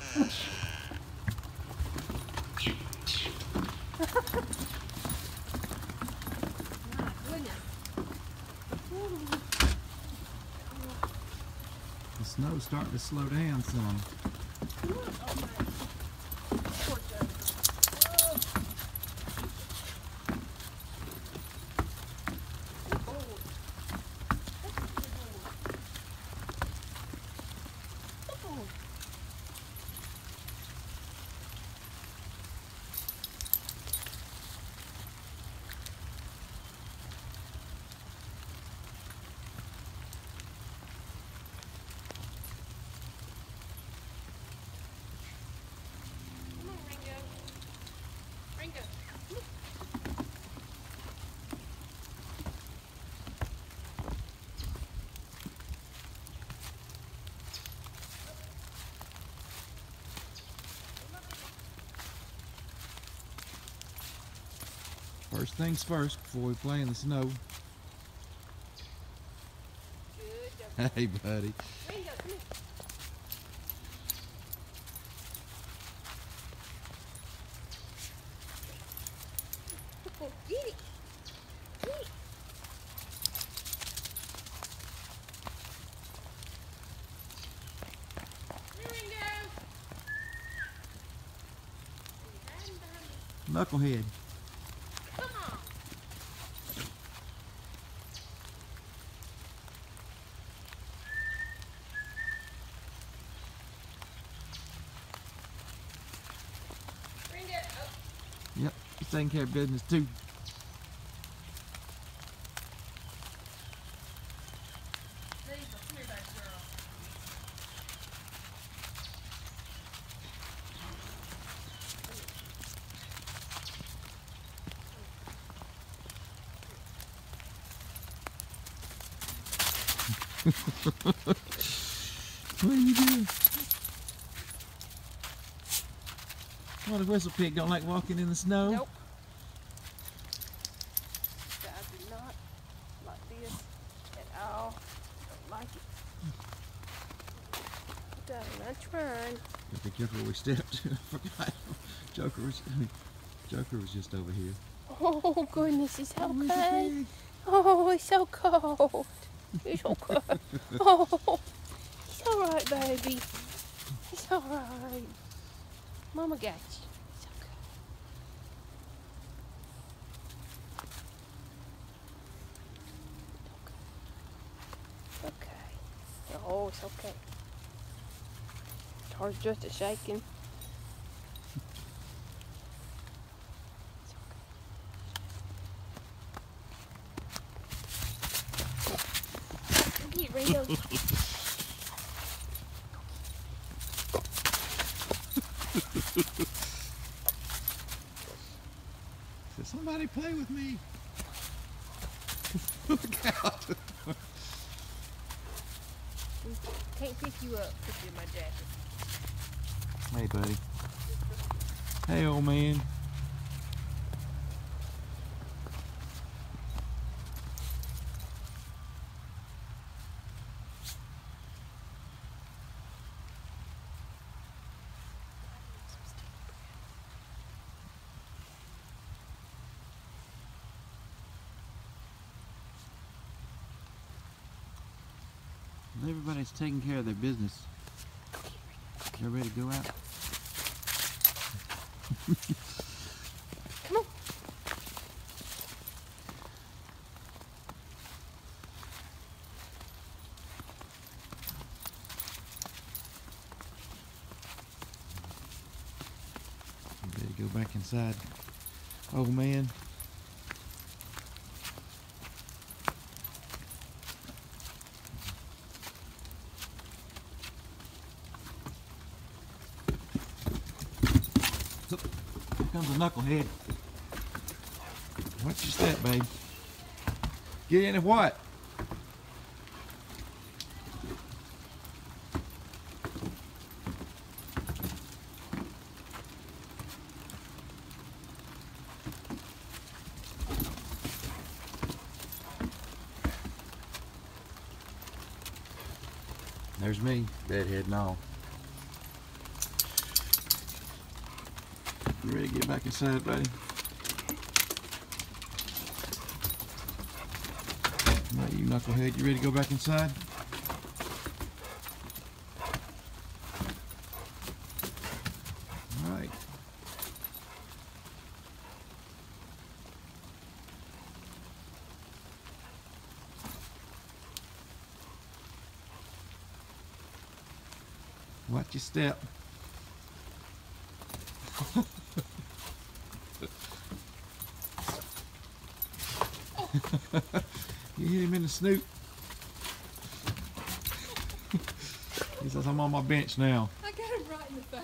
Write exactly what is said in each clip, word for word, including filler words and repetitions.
The snow's starting to slow down some. First things first, before we play in the snow. Good. Hey, buddy. Ringo, come here. Oh, get it. Get it. Here, Ringo. Knucklehead. Yep, he's taking care of business too. What are you doing? Well, the whistle pig don't like walking in the snow. Nope. I do not like this at all. Don't like it. Darling, I'm trying. Be careful where we stepped. I forgot. Joker was, Joker was just over here. Oh goodness, he's Oh, okay. Oh, he's so cold. He's so cold. Oh, he's all right, baby. He's all right. Mama got you. It's okay. Okay. Oh, it's okay. Heart's just a shaking. Get Ringo. Said, somebody play with me. Look out. Can't pick you up. Put you in my jacket. Hey, buddy. Hey, old man. Everybody's taking care of their business. They're ready to go out. Come on. Ready to go back inside. Old man. Here comes a knucklehead. Watch your step, babe. Get in and what? There's me, bedhead and all. You ready to get back inside, buddy? All right, you knucklehead, you ready to go back inside? All right. Watch your step. You hit him in the snoot. He says, I'm on my bench now. I got him right in the face.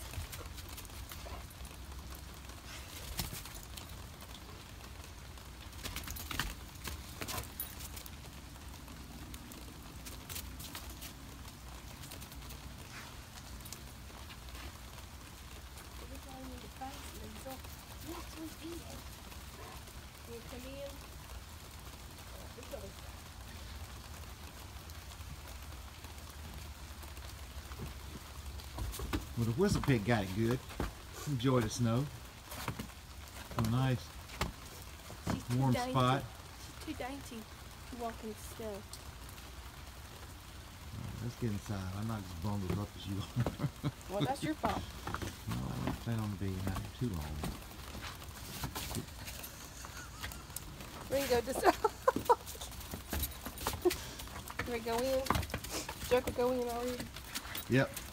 Well, the whistle pig got it good. Enjoy the snow. A nice She's warm dainty. spot. She's too dainty to walk in the snow. Right, let's get inside. I'm not as bundled up as you are. Well, that's your fault. No, I don't plan on being out here too long. Ringo just. Ready to go in? Joker, go in already? Yep.